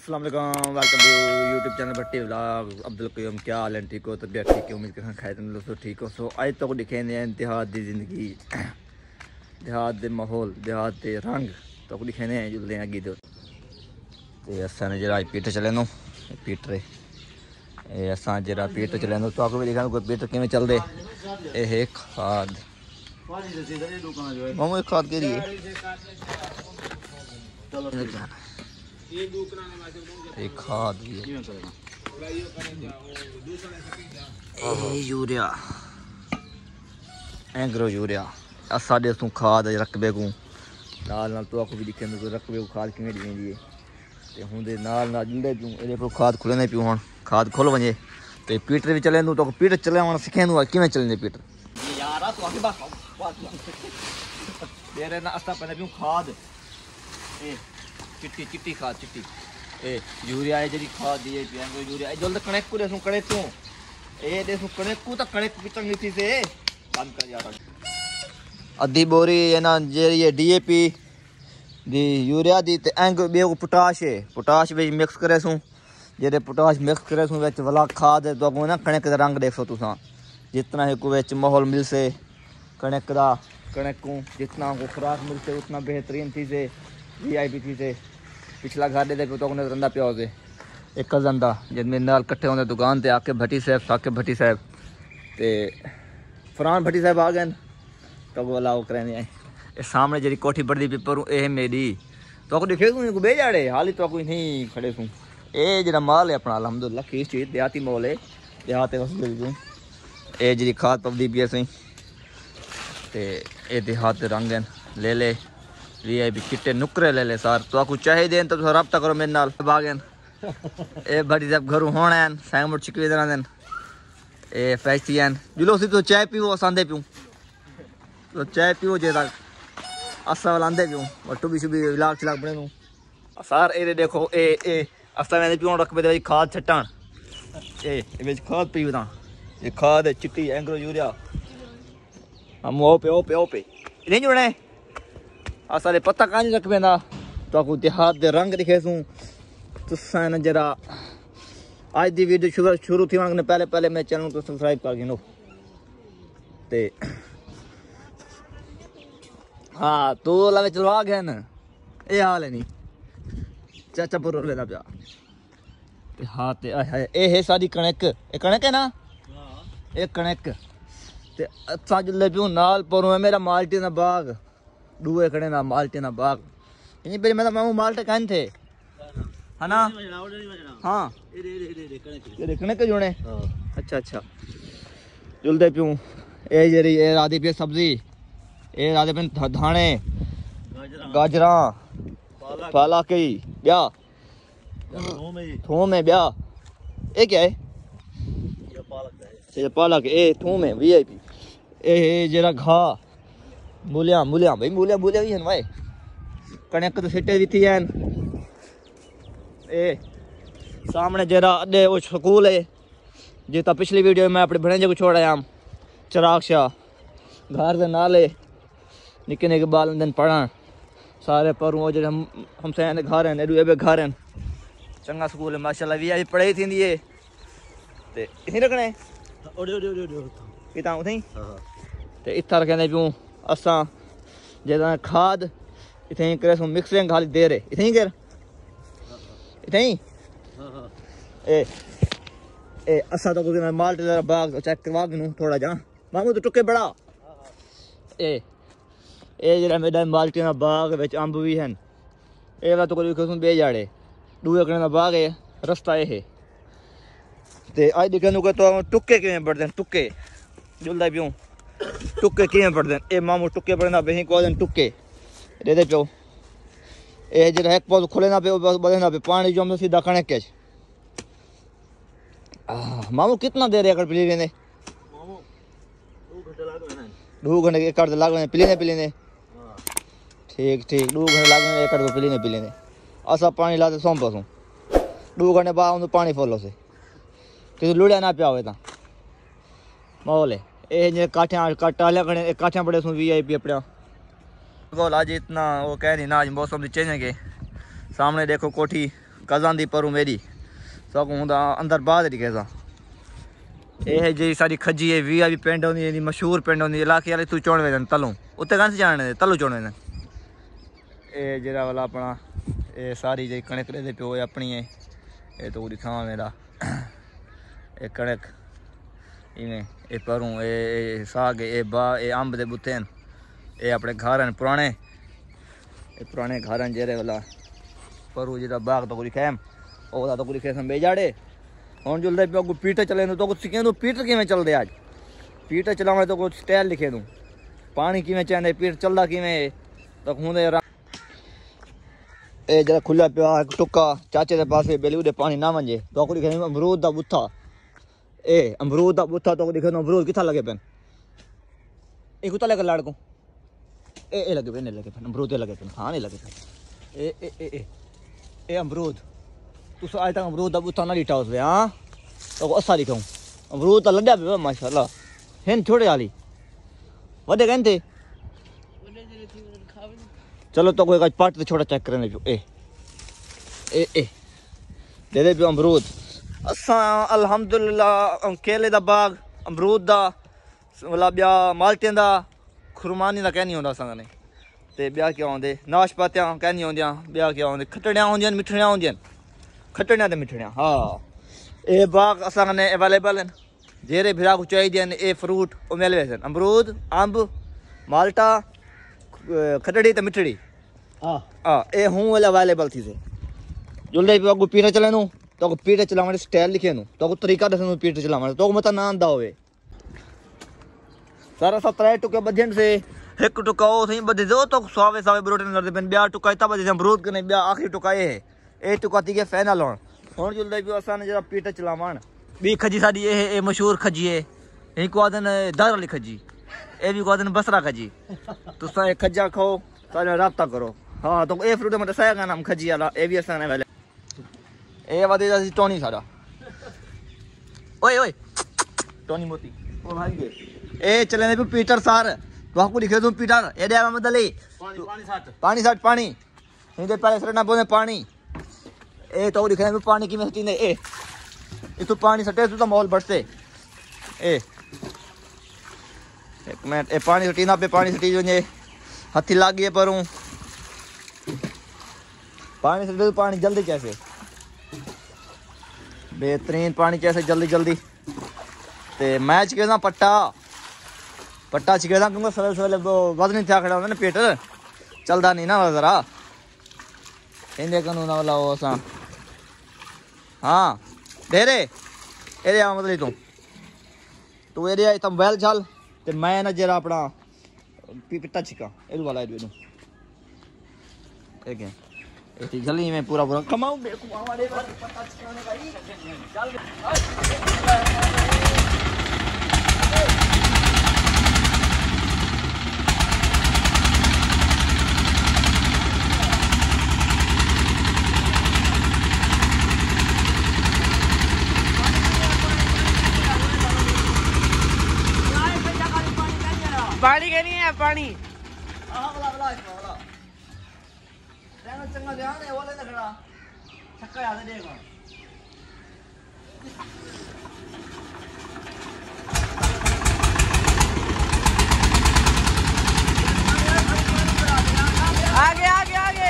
अस्सलाम वालेकुम, welcome to YouTube channel Bhatti vlog. Abdul Qayyum, क्या हाल है? ठीक हो? तबीयत ठीक है? उम्मीद करना खैर दोस्तों ठीक हो। सो अज तक दिखे ने देहात की जिंदगी, देहात के माहौल, देहात के रंग तो दिखे ने जुलते अगी दो असा ने जरा पीटर चले नो पीटर असा जरा पीटर चले नो तो भी दिखा पीटर किमें चलते। यह खाद मामू खाद के लिए खाद यूरिया एंग्रो यूरिया साढ़े तू खाद रकबे को नाल तो भी दिखे रकबे को खाद किमें दी वेंदी है हूँ जुलते पियूँ ये खाद खुलने पियूँ हम खाद खुल वजे तो पीटर भी चले तो पीटर चलाना सिखे किमें चलेंदे पीटर पहले पियूँ खाद चिट्टी चिट्टी खाद चिट्टी ए यूरिया है जी खाद दी यूरिया जल्द कणक को देसूं कणक को ए देसूं कणक को तो कणक भी चंगी थी से बंद कर यार अद्धी बोरी है ना जे डीएपी दी यूरिया दी ते एंग बे को पोटाश भी मिक्स करे सूं जेरे पोटाश मिक्स करे सूं विच वाला खाद तो को ना कणक दा रंग देखो तुसा जितना है को विच माहौल मिल से कणक दा कणक को जितना को खुराक मिल से उतना बेहतरीन थी से वीआईपी थी से पिछला घर दे तो रंदा पिया से एक कजन दा जब मेरे नाल कट्ठे होंगे दुकान ते आके भट्टी साहब साके भट्टी साहब ते फरहान भट्टी साहब आ गए तो वाला वो करें ये सामने जी कोठी बढ़ती पेपर ये मेरी तो दिखे तू बे जाड़े हाल ही तो नहीं खड़े सूँ ये जरा माल है अपना अलहमदुल्ला खीस चीज देहाती माहौल है देहात ये जी खाद पवदी पी सी ये देहात रंग हैं ले ले वीआईपी चिट्टे नुकरे ले ले सार तो आपको चाहे दें तो रब्ता करो मेरे नाल बागन ए भट्टी साहब घर होना है सैमुट चिकवी देना देन ए फैक्ट्री हैं जुलो सी तो चाय पीओ असांदे पियूँ तो चाय पिओ जे तक असा वाला आंदे पियूँ वट्टू भी शुभी इलाक चिलाक बने दूँ सार ए देखो ए असा मैंने पियूँ रकबे दे खाद छट्टन ए खाद पीओ ता ये खाद चिट्टी एंग्रो यूरिया हम ओ पे नहीं जुड़े सारे पत्ता कानी रख पेंदा तो आपको देहात दे रंग दिखे सूँ तुसा न जरा आज दी वीडियो शुरू थी वहाँ पहले मेरे चैनल को सब्सक्राइब कर गिनो ते हाँ तो लावे चलवा गए न ये हाल है नहीं चाचा पुर लेना पिया हाँ ते ए है सारी कणक ये कणक है ना ये कणक ते अच्छा जुल्ले पियूँ नाल पुरों है मेरा माल्टी ना बाग डूए खड़े ना माल्टे ना बाग इन पे मैं मामू माल्टे कान थे है ना हाँ ये देखने के जोड़े अच्छा अच्छा जुलते पियूँ ये जरी ये राधी पे सब्जी ये राधे पे धाने गाजरा पालक ब्या थूम है ब्या ये क्या है ये पालक ये थूम है वीआईपी ये जरा घा मूलिया भाई मूलिया भी हैं भाई कणक तो सिटे भी थी हैं ए सामने जरा अड्डे वो स्कूल है जितना पिछली वीडियो में मैं अपने भणेजे को छोड़ा आम चिराग शाह घर के नाले निके निके बाल दिन पढ़न सारे परूँ जो हम सैन घर हैं एडू घर हैं चंगा स्कूल है माशाल्लाह वी आई पढ़ाई थी ते इतनी रखने इतना उथी ते इतना रखें पियूँ असा जदा खाद इतनी करे मिक्सिंग खाली दे रहे इतनी कर इतनी ए असा तो कुछ माल्टे दा बाग चेक करवा गिनू थोड़ा जा मामू तो टुके बड़ा ए जरा मेरा माल्टे दा बाग विच अंब भी हैं ए वाला तो कोई कसम बे जाड़े दूए कने दा बाग है रास्ता ए है ते आज दिखने को तो टुके किवें बढ़दे टुके जुलदा पियूं टुके किमें पड़ते ए मामू टुके पड़ना पे को टुके दे पियो ए जरा एक पौध खुले ना पे बदे पे पानी जो हम सीधा कणक के मामू कितना देर एकड़ पिली लेने 2 घंटे एकड़ लाग पिलीने ठीक 2 घंटे लाग एकड़ को पिलीने असा पानी लाते सोम पसू 2 घंटे बाद पानी फॉलो से कि लुड़िया ना पिया हो माहौल है ये काठिया टालिया खड़े काठिया बड़े सू वीआईपी अपना आज इतना वो कह नहीं ना आज मौसम चेंज है सामने देखो कोठी कज़न दी परू मेरी सब हुंदा अंदर बाद दी कैसा ये जी सारी खजी है वी भी पिंड होंदी मशहूर पिंड होंदी इलाके वाले तू चोण वेंदन तलू उत्ते कहां से जाने तलू चोण वेंदन ए जेड़ा वाला अपना ए सारी जी कणक दे पियो अपनी है ये तो पूरी थां मेरा ए कणक इवें ए परूं ए साग ए बा ए अंब दे बूटे हैं ये अपने घर हैं पुराने घर हैं जेरे वाला परू जेड़ा बाग तो पूरी खैम ओदा तो पूरी खैम बेजाड़े हुन जुलदे पे पीटर चले तो कुछ सिखे दूं पीटर किवें चलदे आज पीटर चलावे तो कुछ स्टाइल लिखे दूं पानी किवें चाहंदे पीटर चलदा किवें तो हुंदे ए जरा खुला पिया एक टुक्का चाचे दे पासे बेलू दे पानी ना वंजे तो कुछ लिखे अमरूद दा बुथा ए अमरूद दा बुथा तो लिखे अमरूद किथा लगे पेन ए कुत्ता लगे लाड़ को ए लगे पेन अमरूद लगे पेन हां नहीं लगे पेन ए ए ए ए ए अमरूद तू आज तक अमरूद दा बुथा ना लिटा उसवे हां तो असा लिखाऊं अमरूद ता लड्डा पे माशाल्लाह हेन थोड़े वाली वडे कहंते चलो तो कोई पार्ट तो छोटा चेक करने जो ए ए ए दे पियो अमरूद असा अल्हम्दुलिल्लाह केले दा बाग अमरूद दा मतलब ब्या माल्टे दा खुरमानी दा कहनी होंदा असा ने ते ब्या क्या होंदे नाशपातियां कहनी होंदियां ब्या क्या होंदे खटड़ियां होंदियां मिठड़ियां होंदियां खटड़ियां ते मिठड़ियां हां ए बाग असा ने अवेलेबल हैं जेरे भिरा को चाहिए ए फ्रूट ओ मिल वेसन अमरूद अंब माल्टा खटड़ी ते मिठड़ी हां ए हूं वाला अवेलेबल थी से जुल्दे पे को पीटा चलेनु तो पीटा चलावण स्टाइल लिखेनु तो तरीका दसनु पीटा चलावण तो मत ना आंदा होवे सारा सा त्रै टुके बजन से एक टुका ओ सही बदे दो तो सावे सावे प्रोटीन करदे पेन ब्या टुका इता बजे अमरूद कने ब्या आखिरी टुका ए टुका ती के फाइनल हुन जुल्दे पे असा ने जरा पीटा चलावण बी खजी साडी ए मशहूर खजी है ए को आदन दार वाली खजी ए भी को आदन बसरा खजी तुसा ए खजा खाओ सारे राब्ता करो हां तो ए फ्रूट मत साया का नाम खजी वाला ए भी असा ने वाले ए वादे दा टोनी साडा ओए ओए टोनी मोती ओ भाई ए चले ने पीटर सर तो आपको लिखे दूं पीटर ए दे मोहम्मद अली पानी साट पानी इनके पहले सर ना बोले पानी ए तो लिखे ने पानी की मस्ती ने ए तो पानी सटे तो माहौल बढ़ते ए एक मिनट ए पानी सटी ना पे पानी सटी जो ने हाथी लाग गए परूं पानी सटे तो पानी जल्दी कैसे बेहतरीन पानी कैसे जल्दी जल्दी ते मैच के ना पट्टा छिके ना क्योंकि सवेरे सवेरे वजन था खड़ा होंदा ना पेट चलदा नहीं ना जरा इंदे कनु ना वाला ओ सा हां डेरे एरे आ मतलब तू एरे आई तम वेल चल ते मैं ना जरा अपना पिटा छिका ए वाला ए नु ठीक है इतनी जल्दी में पूरा कमाऊं बेवकूफ हमारे पता छिकाने भाई चल पानी के नहीं है पानी हां वाला रहना चंगा ध्यान है वाले ना खड़ा छक्का याद देखो आगे आगे आगे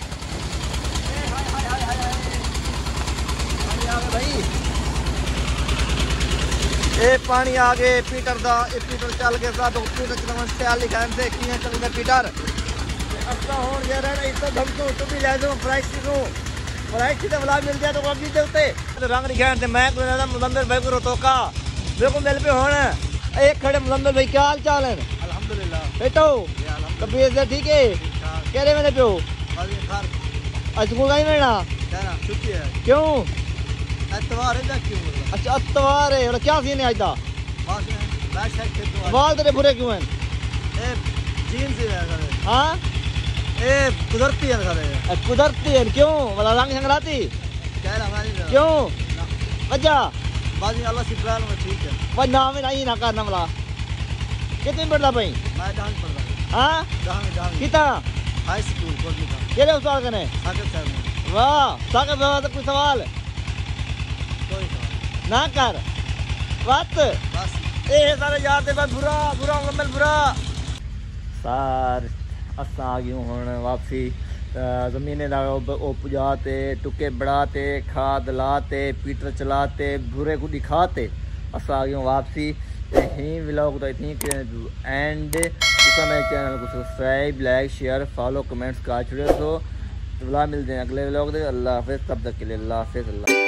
भाई ए पानी आ गए पीटर दा ए पीटर चल के साथ पीटर चलवन स्टाइल लिखान से किया चलदा पीटर अच्छा होन जा रहा इतना धमको तो भी ले जाओ प्राइस की तो व्लॉग मिल जाए तो अभी दे उते रंग दिखान से मैं कोई ना मुजम्मिल भाई को रोका देखो मिल पे होन एक खड़े मुजम्मिल भाई क्या हाल चाल है अल्हम्दुलिल्लाह बेटो तबीयत से ठीक है केरे में पियो आज स्कूल गई मैं ना छुट्टी है क्यों इतवार है क्यों अच्छा इतवार है और क्या सीन है आज दा बाल तेरे बुरे क्यों हैं ए जीन्स है हां ए कुदरती है कुदरती है क्यों वाला रंग संगराती क्या हमारी क्यों वजह बाजी अल्लाह सिब्राल में ठीक है वह नाम नहीं ना करना वाला कितने पढ़ता भाई मैं डांस पढ़ता हां डांस कितना हाई स्कूल कोटली का केले उस्ताद कने साकिब साहब वाह सागर बाबा तो कोई सवाल ना कर बात ए सारे यार ते बुरा बुरा मुकम्मल बुरा सार असा आ गए हुन वापसी ज़मीने पुजाते टुके बढ़ाते खाद लाते पीटर चलाते बुरे को दिखाते असा आ गए वापसी ही व्लॉग तो इतनी एंड मेरे चैनल को subscribe like share follow comments कर छड़े तो मिलते हैं अगले व्लॉग दे। अल्लाह हाफिज़, तब तक के लिए अल्लाह हाफिज़।